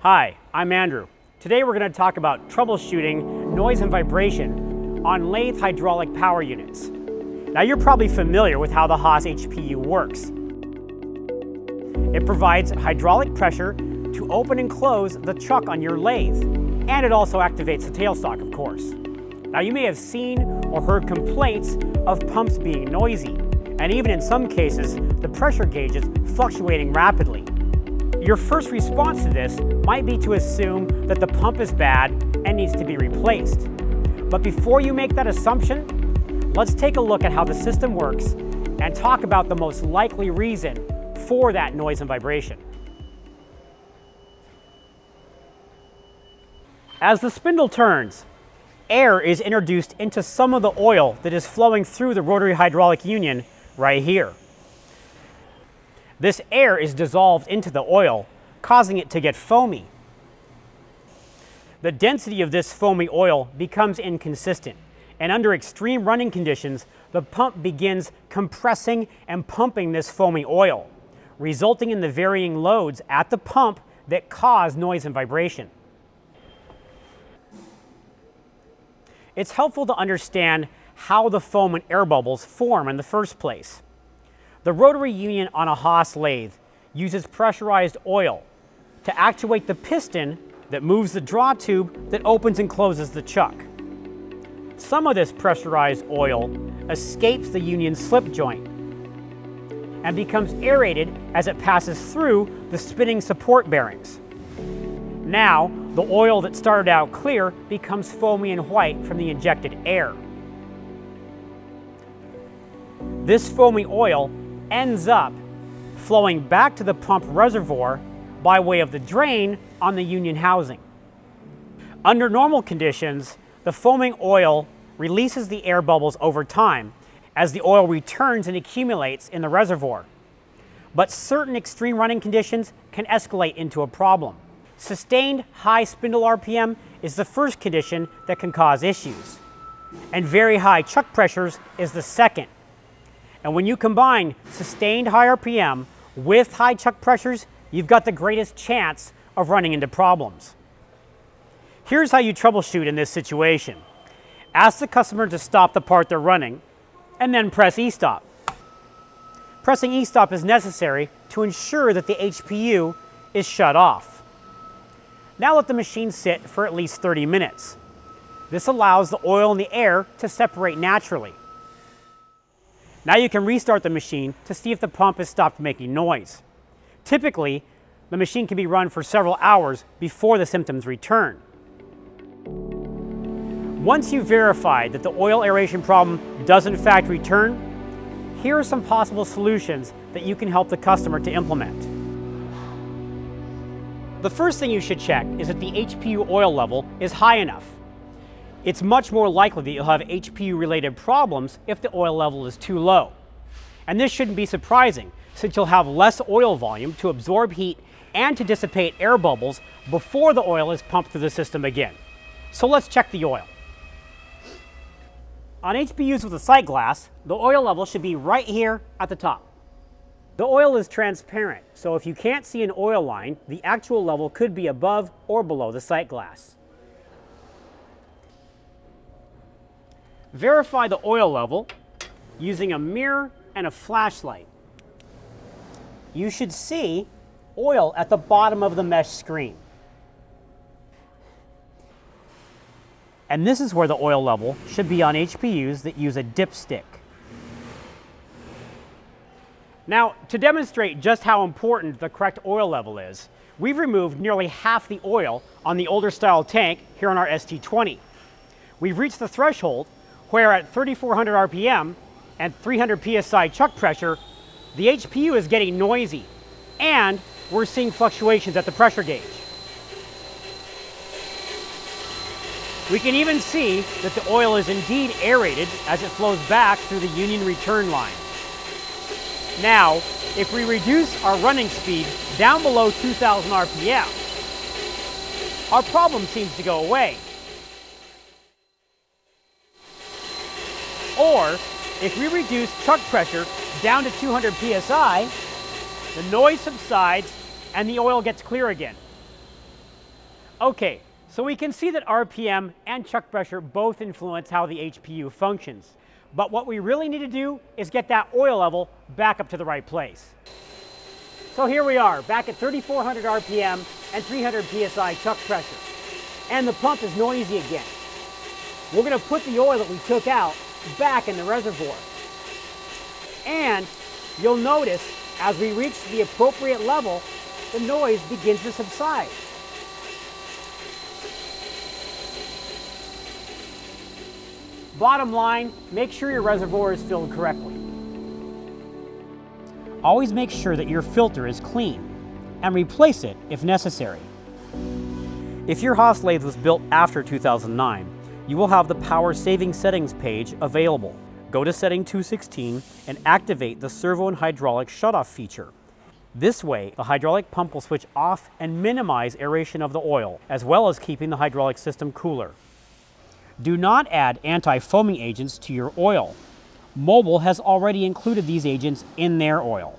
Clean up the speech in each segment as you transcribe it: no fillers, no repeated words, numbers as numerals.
Hi, I'm Andrew. Today we're going to talk about troubleshooting noise and vibration on lathe hydraulic power units. Now you're probably familiar with how the Haas HPU works. It provides hydraulic pressure to open and close the chuck on your lathe, and it also activates the tailstock, of course. Now you may have seen or heard complaints of pumps being noisy, and even in some cases, the pressure gauges fluctuating rapidly. Your first response to this might be to assume that the pump is bad and needs to be replaced. But before you make that assumption, let's take a look at how the system works and talk about the most likely reason for that noise and vibration. As the spindle turns, air is introduced into some of the oil that is flowing through the rotary hydraulic union right here. This air is dissolved into the oil, causing it to get foamy. The density of this foamy oil becomes inconsistent, and under extreme running conditions, the pump begins compressing and pumping this foamy oil, resulting in the varying loads at the pump that cause noise and vibration. It's helpful to understand how the foam and air bubbles form in the first place. The rotary union on a Haas lathe uses pressurized oil to actuate the piston that moves the draw tube that opens and closes the chuck. Some of this pressurized oil escapes the union slip joint and becomes aerated as it passes through the spinning support bearings. Now, the oil that started out clear becomes foamy and white from the injected air. This foamy oil ends up flowing back to the pump reservoir by way of the drain on the union housing. Under normal conditions, the foaming oil releases the air bubbles over time as the oil returns and accumulates in the reservoir. But certain extreme running conditions can escalate into a problem. Sustained high spindle RPM is the first condition that can cause issues, and very high chuck pressures is the second. And when you combine sustained high RPM with high chuck pressures, you've got the greatest chance of running into problems. Here's how you troubleshoot in this situation. Ask the customer to stop the part they're running, and then press E-stop. Pressing E-stop is necessary to ensure that the HPU is shut off. Now let the machine sit for at least 30 minutes. This allows the oil and the air to separate naturally. Now you can restart the machine to see if the pump has stopped making noise. Typically, the machine can be run for several hours before the symptoms return. Once you've verified that the oil aeration problem does in fact return, here are some possible solutions that you can help the customer to implement. The first thing you should check is that the HPU oil level is high enough. It's much more likely that you'll have HPU-related problems if the oil level is too low. And this shouldn't be surprising, since you'll have less oil volume to absorb heat and to dissipate air bubbles before the oil is pumped through the system again. So let's check the oil. On HPUs with a sight glass, the oil level should be right here at the top. The oil is transparent, so if you can't see an oil line, the actual level could be above or below the sight glass. Verify the oil level using a mirror and a flashlight. You should see oil at the bottom of the mesh screen. And this is where the oil level should be on HPUs that use a dipstick. Now, to demonstrate just how important the correct oil level is, we've removed nearly half the oil on the older style tank here on our ST20. We've reached the threshold where at 3,400 RPM and 300 PSI chuck pressure, the HPU is getting noisy, and we're seeing fluctuations at the pressure gauge. We can even see that the oil is indeed aerated as it flows back through the union return line. Now, if we reduce our running speed down below 2,000 RPM, our problem seems to go away. Or, if we reduce chuck pressure down to 200 PSI, the noise subsides and the oil gets clear again. Okay, so we can see that RPM and chuck pressure both influence how the HPU functions. But what we really need to do is get that oil level back up to the right place. So here we are, back at 3,400 RPM and 300 PSI chuck pressure. And the pump is noisy again. We're going to put the oil that we took out back in the reservoir. And you'll notice as we reach the appropriate level, the noise begins to subside. Bottom line, make sure your reservoir is filled correctly. Always make sure that your filter is clean and replace it if necessary. If your Haas lathe was built after 2009, you will have the power saving settings page available. Go to setting 216 and activate the servo and hydraulic shutoff feature. This way, the hydraulic pump will switch off and minimize aeration of the oil, as well as keeping the hydraulic system cooler. Do not add anti-foaming agents to your oil. Mobil has already included these agents in their oil.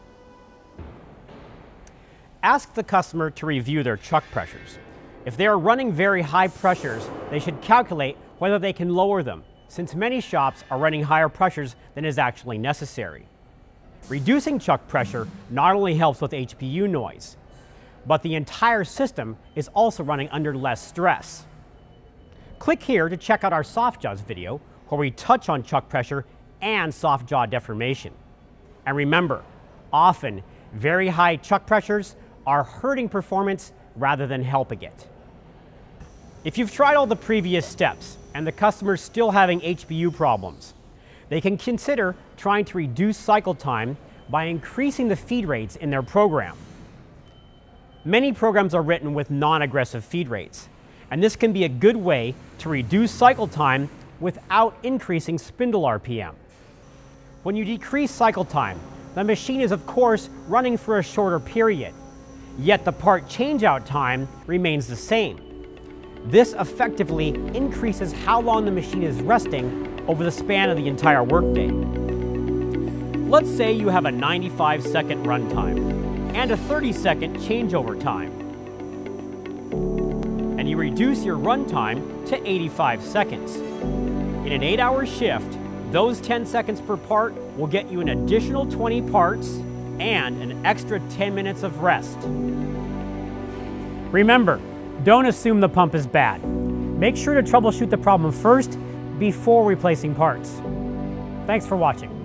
Ask the customer to review their chuck pressures. If they are running very high pressures, they should calculate whether they can lower them, since many shops are running higher pressures than is actually necessary. Reducing chuck pressure not only helps with HPU noise, but the entire system is also running under less stress. Click here to check out our soft jaws video, where we touch on chuck pressure and soft jaw deformation. And remember, often very high chuck pressures are hurting performance rather than helping it. If you've tried all the previous steps and the customer's still having HPU problems, they can consider trying to reduce cycle time by increasing the feed rates in their program. Many programs are written with non-aggressive feed rates, and this can be a good way to reduce cycle time without increasing spindle RPM. When you decrease cycle time, the machine is of course running for a shorter period, yet the part changeout time remains the same. This effectively increases how long the machine is resting over the span of the entire workday. Let's say you have a 95-second runtime and a 30-second changeover time, and you reduce your runtime to 85 seconds. In an 8-hour shift, those 10 seconds per part will get you an additional 20 parts and an extra 10 minutes of rest. Remember, don't assume the pump is bad. Make sure to troubleshoot the problem first before replacing parts. Thanks for watching.